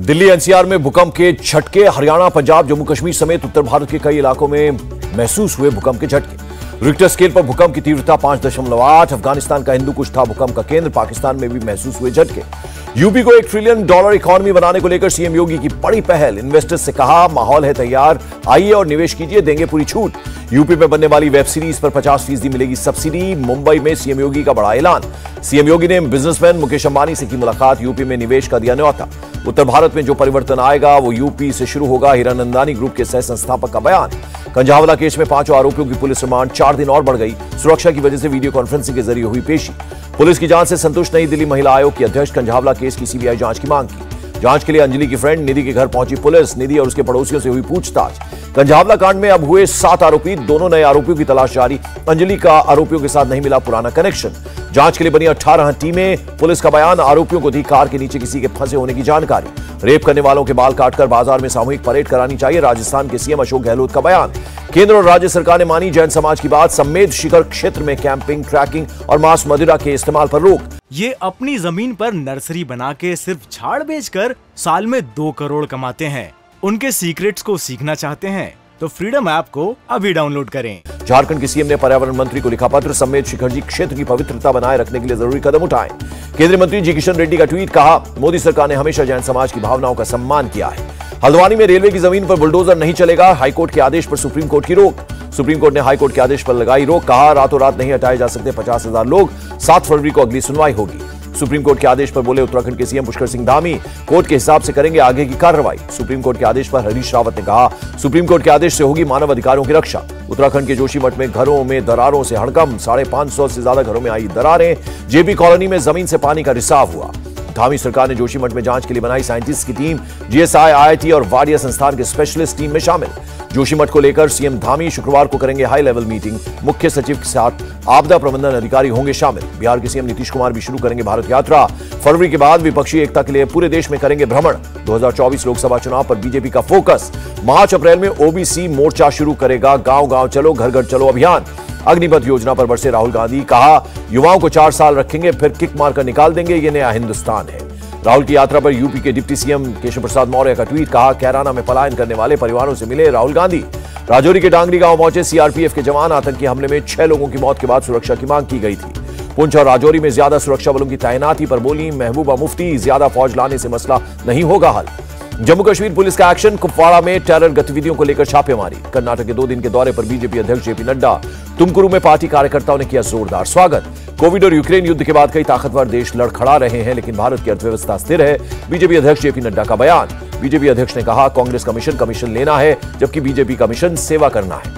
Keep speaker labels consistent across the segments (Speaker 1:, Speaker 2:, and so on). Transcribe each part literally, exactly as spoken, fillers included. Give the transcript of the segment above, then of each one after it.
Speaker 1: Delhi NCR में भूकंप के झटके, हरियाणा, पंजाब, जम्मू कश्मीर समेत उत्तर भारत के कई इलाकों में महसूस हुए भूकंप के झटके। रिक्टर स्केल पर भूकंप की तीव्रता पांच दशमलव आठ। अफगानिस्तान का हिंदुकुश था भूकंप का केंद्र। पाकिस्तान में भी महसूस हुए झटके। यूपी को एक ट्रिलियन डॉलर इकोनॉमी बनाने को लेकर सीएम योगी की बड़ी पहल। इन्वेस्टर्स से कहा, माहौल है तैयार, आइए और निवेश कीजिए, देंगे पूरी छूट। यूपी में बनने वाली वेब सीरीज पर पचास फीसदी मिलेगी सब्सिडी। मुंबई में सीएम योगी का बड़ा ऐलान। सीएम योगी ने बिजनेसमैन मुकेश अंबानी से की मुलाकात। यूपी में निवेश का दिया न्योता। उत्तर भारत में जो परिवर्तन आएगा वो यूपी से शुरू होगा। हीरानंदानी ग्रुप के सह संस्थापक का बयान। कंझावला केस में पांचों आरोपियों की पुलिस रिमांड चार दिन और बढ़ गई। सुरक्षा की वजह से वीडियो कॉन्फ्रेंसिंग के जरिए हुई पेशी। पुलिस की जांच से संतुष्ट नहीं दिल्ली महिला आयोग की अध्यक्ष। कंझावला केस की सीबीआई जांच की मांग की। जांच के लिए अंजलि की फ्रेंड निधि के घर पहुंची पुलिस। निधि और उसके पड़ोसियों से हुई पूछताछ। कंझावला कांड में अब हुए सात आरोपी। दोनों नए आरोपियों की तलाश जारी। अंजलि का आरोपियों के साथ नहीं मिला पुराना कनेक्शन। जांच के लिए बनी अठारह टीमें। पुलिस का बयान, आरोपियों को दी कार के नीचे किसी के फंसे होने की जानकारी। रेप करने वालों के बाल काटकर बाजार में सामूहिक परेड करानी चाहिए। राजस्थान के सीएम अशोक गहलोत का बयान। केंद्र और राज्य सरकार ने मानी जैन समाज की बात। संमेद शिखर क्षेत्र में कैंपिंग, ट्रैकिंग और मांस मदिरा के इस्तेमाल पर रोक।
Speaker 2: ये अपनी जमीन पर नर्सरी बना के सिर्फ झाड़ बेचकर साल में दो करोड़ कमाते हैं। उनके सीक्रेट्स को सीखना चाहते हैं तो फ्रीडम ऐप को अभी डाउनलोड करें।
Speaker 1: झारखंड के सीएम ने पर्यावरण मंत्री को लिखा पत्र। संमेद शिखर जी क्षेत्र की पवित्रता बनाए रखने के लिए जरूरी कदम उठाएं। केंद्रीय मंत्री जी किशन रेड्डी का ट्वीट। कहा, मोदी सरकार ने हमेशा जैन समाज की भावनाओं का सम्मान किया है। हल्द्वानी में रेलवे की जमीन पर बुलडोजर नहीं चलेगा। हाईकोर्ट के आदेश पर सुप्रीम कोर्ट की रोक। सुप्रीम कोर्ट ने हाईकोर्ट के आदेश पर लगाई रोक। कहा, रातों रात नहीं हटाए जा सकते पचास हजार लोग। सात फरवरी को अगली सुनवाई होगी। सुप्रीम कोर्ट के आदेश पर बोले उत्तराखंड के सीएम पुष्कर सिंह धामी। कोर्ट के हिसाब से करेंगे आगे की कार्रवाई। सुप्रीम कोर्ट के आदेश पर हरीश रावत ने कहा, सुप्रीम कोर्ट के आदेश से होगी मानव अधिकारों की रक्षा। उत्तराखंड के जोशीमठ में घरों में दरारों से हड़कंप। साढ़े पांच सौ से ज्यादा घरों में आई दरारें। जेबी कॉलोनी में जमीन से पानी का रिसाव हुआ। धामी सरकार ने जोशीमठ में जांच के लिए बनाई साइंटिस्ट की टीम। जीएसआई, आईआईटी और वाडिया संस्थान के स्पेशलिस्ट टीम में शामिल। जोशीमठ को लेकर सीएम धामी शुक्रवार को करेंगे हाई लेवल मीटिंग। मुख्य सचिव के साथ आपदा प्रबंधन अधिकारी होंगे शामिल। बिहार के सीएम नीतीश कुमार भी शुरू करेंगे भारत यात्रा। फरवरी के बाद विपक्षी एकता के लिए पूरे देश में करेंगे भ्रमण। दो हज़ार चौबीस लोकसभा चुनाव पर बीजेपी का फोकस। मार्च अप्रैल में ओबीसी मोर्चा शुरू करेगा। गांव गांव चलो, घर घर चलो अभियान। अग्निपथ योजना पर बरसे राहुल गांधी। कहा, युवाओं को चार साल रखेंगे फिर किक मारकर निकाल देंगे, ये नया हिंदुस्तान है। राहुल की यात्रा पर यूपी के डिप्टी सीएम केशव प्रसाद मौर्य का ट्वीट। कहा, कैराना में पलायन करने वाले परिवारों से मिले राहुल गांधी। राजौरी के डांगरी गांव पहुंचे सीआरपीएफ के जवान। आतंकी हमले में छह लोगों की मौत के बाद सुरक्षा की मांग की गई थी। पुंछ और राजौरी में ज्यादा सुरक्षा बलों की तैनाती पर बोली महबूबा मुफ्ती, ज्यादा फौज लाने से मसला नहीं होगा हल। जम्मू कश्मीर पुलिस का एक्शन। कुपवाड़ा में टेरर गतिविधियों को लेकर छापेमारी। कर्नाटक के दो दिन के दौरे पर बीजेपी अध्यक्ष जेपी नड्डा। तुमकुरू में पार्टी कार्यकर्ताओं ने किया जोरदार स्वागत। कोविड और यूक्रेन युद्ध के बाद कई ताकतवर देश लड़खड़ा रहे हैं, लेकिन भारत की अर्थव्यवस्था स्थिर है। बीजेपी अध्यक्ष जेपी नड्डा का बयान। बीजेपी अध्यक्ष ने कहा, कांग्रेस का मिशन कमीशन लेना है, जबकि बीजेपी का मिशन सेवा करना है।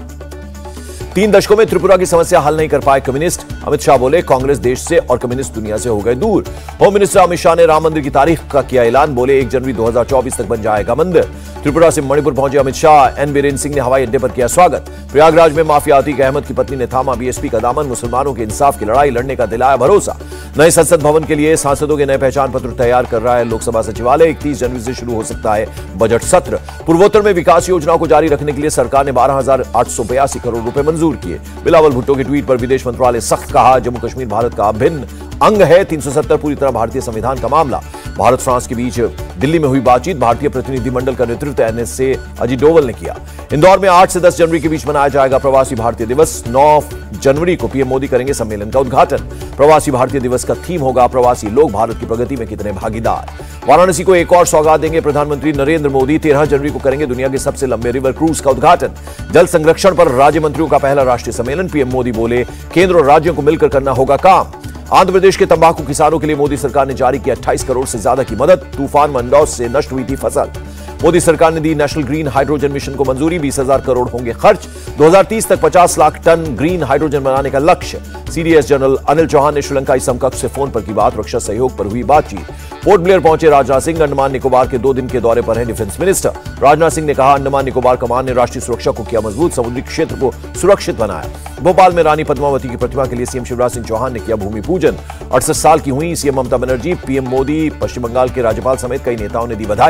Speaker 1: तीन दशकों में त्रिपुरा की समस्या हल नहीं कर पाए कम्युनिस्ट। अमित शाह बोले, कांग्रेस देश से और कम्युनिस्ट दुनिया से हो गए दूर। होम मिनिस्टर अमित शाह ने राम मंदिर की तारीख का किया ऐलान। बोले, एक जनवरी दो हज़ार चौबीस तक बन जाएगा मंदिर। त्रिपुरा से मणिपुर पहुंचे अमित शाह। एन बीरेन सिंह ने हवाई अड्डे पर किया स्वागत। प्रयागराज में माफिया अतीक अहमद की पत्नी ने थामा बीएसपी का दामन। मुसलमानों के इंसाफ की लड़ाई लड़ने का दिलाया भरोसा। नए संसद भवन के लिए सांसदों के नए पहचान पत्र तैयार कर रहा है लोकसभा सचिवालय। इकतीस जनवरी से शुरू हो सकता है बजट सत्र। पूर्वोत्तर में विकास योजनाओं को जारी रखने के लिए सरकार ने बारह हजार आठ सौ बयासी करोड़ रुपए मंजूर किए। बिलावल भुट्टो के ट्वीट पर विदेश मंत्रालय सख्त। कहा, जम्मू कश्मीर भारत का अभिन्न अंग है। तीन सौ सत्तर पूरी तरह भारतीय संविधान का मामला। भारत फ्रांस के बीच दिल्ली में हुई बातचीत। भारतीय प्रतिनिधिमंडल का नेतृत्व एनएसए अजीत डोवल ने किया। इंदौर में आठ से दस जनवरी के बीच मनाया जाएगा प्रवासी भारतीय दिवस। नौ जनवरी को पीएम मोदी करेंगे सम्मेलन का उद्घाटन। प्रवासी भारतीय दिवस का थीम होगा, प्रवासी लोग भारत की प्रगति में कितने भागीदार। वाराणसी को एक और सौगात देंगे प्रधानमंत्री नरेंद्र मोदी। तेरह जनवरी को करेंगे दुनिया के सबसे लंबे रिवर क्रूज का उद्घाटन। जल संरक्षण पर राज्य मंत्रियों का पहला राष्ट्रीय सम्मेलन। पीएम मोदी बोले, केंद्र और राज्यों को मिलकर करना होगा काम। आंध्र प्रदेश के तंबाकू किसानों के लिए मोदी सरकार ने जारी की अट्ठाईस करोड़ से ज्यादा की मदद। तूफान मंडौस से नष्ट हुई थी फसल। मोदी सरकार ने दी नेशनल ग्रीन हाइड्रोजन मिशन को मंजूरी। बीस हजार करोड़ होंगे खर्च। दो हज़ार तीस तक पचास लाख टन ग्रीन हाइड्रोजन बनाने का लक्ष्य। सीडीएस जनरल अनिल चौहान ने श्रीलंकाई समकक्ष से फोन पर की बात। रक्षा सहयोग पर हुई बातचीत। पोर्ट ब्लेयर पहुंचे राजनाथ सिंह। अंडमान निकोबार के दो दिन के दौरे पर हैं डिफेंस मिनिस्टर। राजनाथ सिंह ने कहा, अंडमान निकोबार कमान ने राष्ट्रीय सुरक्षा को किया मजबूत, समुद्री क्षेत्र को सुरक्षित बनाया। भोपाल में रानी पद्मावती की प्रतिमा के लिए सीएम शिवराज सिंह चौहान ने किया भूमि पूजन। अड़सठ साल की हुई सीएम ममता बनर्जी। पीएम मोदी, पश्चिम बंगाल के राज्यपाल समेत कई नेताओं ने दी बधाई।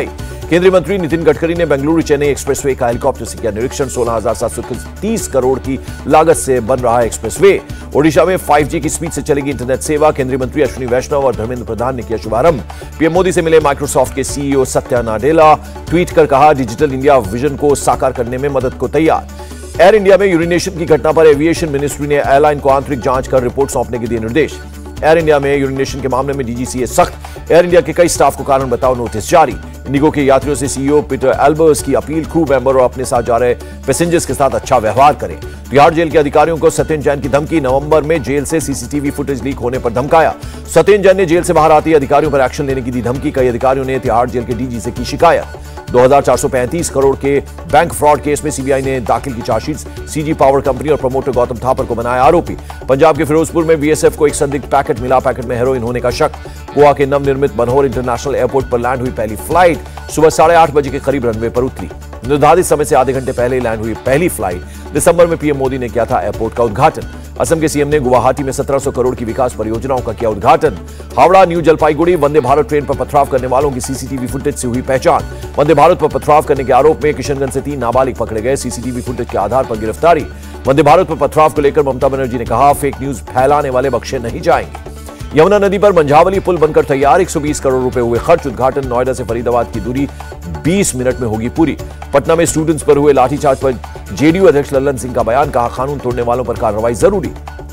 Speaker 1: केंद्रीय मंत्री नितिन गडकरी ने बेंगलुरु चेन्नई एक्सप्रेसवे का हेलीकॉप्टर से किया निरीक्षण। सोलह हजार सात सौ तीस करोड़ की लागत से बन रहा है एक्सप्रेसवे। ओडिशा में फाइव जी की स्पीड से चलेगी इंटरनेट सेवा। केंद्रीय मंत्री अश्विनी वैष्णव और धर्मेंद्र प्रधान ने किया शुभारंभ। पीएम मोदी से मिले माइक्रोसॉफ्ट के सीईओ सत्या नाडेला। ट्वीट कर कहा, डिजिटल इंडिया विजन को साकार करने में मदद को तैयार। एयर इंडिया में यूरिनेशन की घटना पर एविएशन मिनिस्ट्री ने एयरलाइन को आंतरिक जांच कर रिपोर्ट सौंपने के दिए निर्देश। एयर इंडिया में यूरिनेशन के मामले में डीजीसीए सख्त। एयर इंडिया के कई स्टाफ को कारण बताओ नोटिस जारी। इंडिगो के यात्रियों से सीईओ पीटर एल्बर्स की अपील, क्रू मेंबर और अपने साथ जा रहे पैसेंजर्स के साथ अच्छा व्यवहार करें। तिहाड़ जेल के अधिकारियों को सत्येंद्र जैन की धमकी। नवंबर में जेल से सीसीटीवी फुटेज लीक होने पर धमकाया। सत्येंद्र जैन ने जेल से बाहर आते ही अधिकारियों पर एक्शन लेने की दी धमकी। कई अधिकारियों ने तिहाड़ जेल के डीजी से की शिकायत। दो हजार चार सौ पैंतीस करोड़ के बैंक फ्रॉड केस में सीबीआई ने दाखिल की चार्जशीट। सीजी पावर कंपनी और प्रमोटर गौतम थापर को बनाया आरोपी। पंजाब के फिरोजपुर में बीएसएफ को एक संदिग्ध पैकेट मिला। पैकेट में हेरोइन होने का शक। गोवा के नवनिर्मित बनहोर इंटरनेशनल एयरपोर्ट पर लैंड हुई पहली फ्लाइट। सुबह साढ़े आठ बजे के करीब रनवे पर उतरी। निर्धारित समय से आधे घंटे पहले लैंड हुई पहली फ्लाइट। दिसंबर में पीएम मोदी ने किया था एयरपोर्ट का उद्घाटन। असम के सीएम ने गुवाहाटी में सत्रह सौ करोड़ की विकास परियोजनाओं का किया उद्घाटन। हावड़ा न्यू जलपाईगुड़ी वंदे भारत ट्रेन पर पथराव करने वालों की सीसीटीवी फुटेज से हुई पहचान। वंदे भारत पर पथराव करने के आरोप में किशनगंज से तीन नाबालिग पकड़े गए। सीसीटीवी फुटेज के आधार पर गिरफ्तारी। वंदे भारत पर पथराव को लेकर ममता बनर्जी ने कहा, फेक न्यूज फैलाने वाले बख्शे नहीं जाएंगे। यमुना नदी पर मंझावली पुल बनकर तैयार। एक सौ बीस करोड़ रुपए हुए खर्च। उद्घाटन। नोएडा से फरीदाबाद की दूरी बीस मिनट में होगी पूरी। पटना में स्टूडेंट्स पर हुए लाठीचार्ज पर जेडीयू अध्यक्ष लल्लन सिंह का बयान। कहा, कानून तोड़ने वालों पर कार्रवाई जरूरी।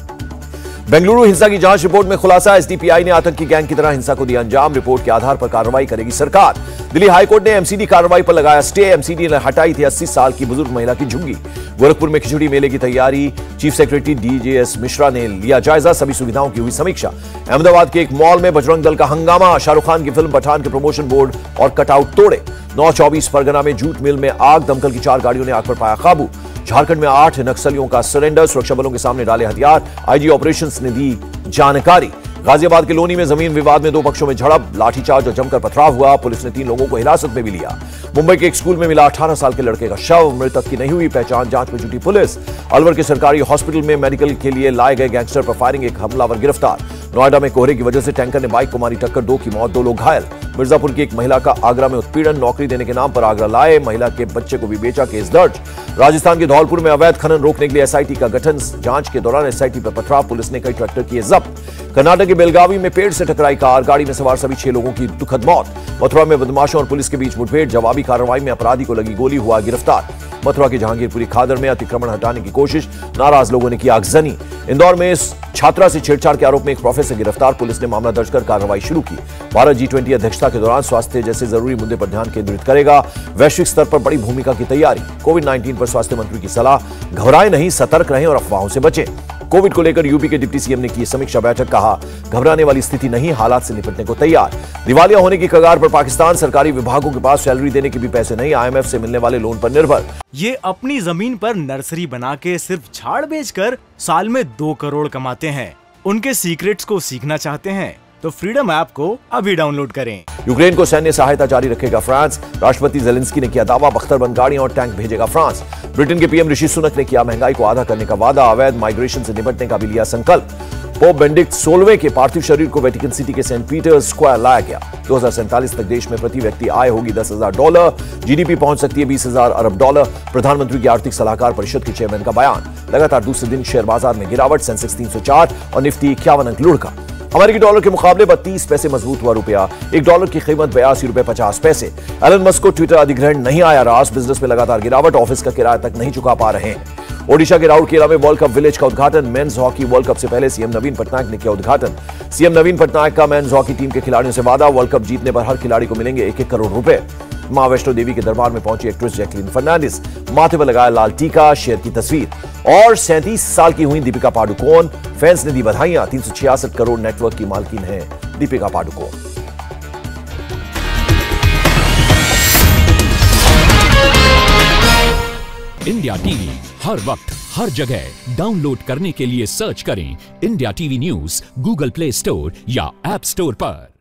Speaker 1: बेंगलुरु हिंसा की जांच रिपोर्ट में खुलासा। एसडीपीआई ने आतंकी गैंग की तरह हिंसा को दिया अंजाम। रिपोर्ट के आधार पर कार्रवाई करेगी सरकार। दिल्ली हाईकोर्ट ने एमसीडी कार्रवाई पर लगाया स्टे। एमसीडी ने हटाई थी अस्सी साल की बुजुर्ग महिला की झुग्गी। गोरखपुर में खिचड़ी मेले की तैयारी। चीफ सेक्रेटरी डीजेएस मिश्रा ने लिया जायजा। सभी सुविधाओं की हुई समीक्षा। अहमदाबाद के एक मॉल में बजरंग दल का हंगामा। शाहरुख खान की फिल्म पठान के प्रमोशन बोर्ड और कटआउट तोड़े। नौ चौबीस परगना में जूट मिल में आग। दमकल की चार गाड़ियों ने आग पर पाया काबू। झारखंड में आठ नक्सलियों का सरेंडर। सुरक्षा बलों के सामने डाले हथियार। आईजी ऑपरेशंस ने दी जानकारी। गाजियाबाद के लोनी में जमीन विवाद में दो पक्षों में झड़प। लाठीचार्ज और जमकर पथराव हुआ। पुलिस ने तीन लोगों को हिरासत में भी लिया। मुंबई के एक स्कूल में मिला अठारह साल के लड़के का शव। मृतक की नहीं हुई पहचान। जांच में जुटी पुलिस। अलवर के सरकारी हॉस्पिटल में मेडिकल के लिए लाए गए गैंगस्टर पर फायरिंग। एक हमलावर गिरफ्तार। नोएडा में कोहरे की वजह से टैंकर ने बाइक को मारी टक्कर। दो की मौत, दो लोग घायल। मिर्जापुर की एक महिला का आगरा में उत्पीड़न। नौकरी देने के नाम पर आगरा लाए महिला के बच्चे को भी बेचा। केस दर्ज। राजस्थान के धौलपुर में अवैध खनन रोकने के लिए एसआईटी का गठन। जांच के दौरान एसआईटी पर पथराव। पुलिस ने कई ट्रैक्टर किए जब्त। कर्नाटक के बेलगावी में पेड़ से टकराई कार। गाड़ी में सवार सभी छह लोगों की दुखद मौत। मथुरा में बदमाशों और पुलिस के बीच मुठभेड़। जवाबी कार्रवाई में अपराधी को लगी गोली, हुआ गिरफ्तार। मथुरा की जहांगीरपुरी खादर में अतिक्रमण हटाने की कोशिश। नाराज लोगों ने की आगजनी। इंदौर में छात्रा से छेड़छाड़ के आरोप में एक प्रोफेसर गिरफ्तार। पुलिस ने मामला दर्ज कर कार्रवाई शुरू की। भारत जी ट्वेंटी अध्यक्षता के दौरान स्वास्थ्य जैसे जरूरी मुद्दे पर ध्यान केंद्रित करेगा। वैश्विक स्तर पर बड़ी भूमिका की तैयारी। कोविड नाइन्टीन पर स्वास्थ्य मंत्री की सलाह, घबराएं नहीं, सतर्क रहें और अफवाहों से बचें। कोविड को लेकर यूपी के डिप्टी सीएम ने की समीक्षा बैठक। कहा, घबराने वाली स्थिति नहीं, हालात से निपटने को तैयार। दिवालिया होने की कगार पर पाकिस्तान। सरकारी विभागों के पास सैलरी देने के भी पैसे नहीं। आईएमएफ से मिलने वाले लोन पर निर्भर।
Speaker 2: ये अपनी जमीन पर नर्सरी बना के सिर्फ झाड़ बेचकर साल में दो करोड़ कमाते हैं। उनके सीक्रेट्स को सीखना चाहते हैं तो फ्रीडम ऐप को अभी डाउनलोड करें।
Speaker 1: यूक्रेन को सैन्य सहायता जारी रखेगा फ्रांस। राष्ट्रपति जेलेंस्की ने किया दावा, बख्तरबंद गाड़ियां और टैंक भेजेगा फ्रांस। ब्रिटेन के पीएम ऋषि सुनक ने किया महंगाई को आधा करने का वादा। अवैध माइग्रेशन से निपटने का भी लिया संकल्प। पोप बेनेडिक्ट सोलहवें के पार्थिव शरीर को वेटिकन सिटी के सेंट पीटर्स स्क्वायर लाया गया। दो हजार सैंतालीस तक देश में प्रति व्यक्ति आय होगी दस हजार डॉलर। जीडीपी पहुंच सकती है बीस हजार अरब डॉलर। प्रधानमंत्री की आर्थिक सलाहकार परिषद के चेयरमैन का बयान। लगातार दूसरे दिन शेयर बाजार में गिरावट। सेंसेक्स तीन सौ चार और निफ्टी इक्यावन अंक लुढ़का। अमेरिकी डॉलर के मुकाबले बत्तीस पैसे मजबूत हुआ रुपया। एक डॉलर की कीमत बयासी रुपए पचास पैसे। एलन मस्क को ट्विटर अधिग्रहण नहीं आया रास। बिजनेस में लगातार गिरावट। ऑफिस का किराया तक नहीं चुका पा रहे हैं। ओडिशा के राउरकेला में वर्ल्ड कप विलेज का उद्घाटन। मेंस हॉकी वर्ल्ड कप से पहले सीएम नवीन पटनायक ने किया उद्घाटन। सीएम नवीन पटनायक का मेंस हॉकी टीम के खिलाड़ियों से वादा। वर्ल्ड कप जीतने पर हर खिलाड़ी को मिलेंगे एक एक करोड़ रुपए। मां वैष्णो देवी के दरबार में पहुंची एक्ट्रेस जैकलीन फर्नांडिस। माथे पर लगाया लाल टीका, शेर की तस्वीर। और सैंतीस साल की हुई दीपिका पादुकोण। फैंस ने दी बधाइयां। तीन सौ छियासठ करोड़ नेटवर्क की मालकिन है दीपिका पादुकोण।
Speaker 3: इंडिया टीवी हर वक्त हर जगह डाउनलोड करने के लिए सर्च करें India TV news Google Play Store या ऐप स्टोर पर।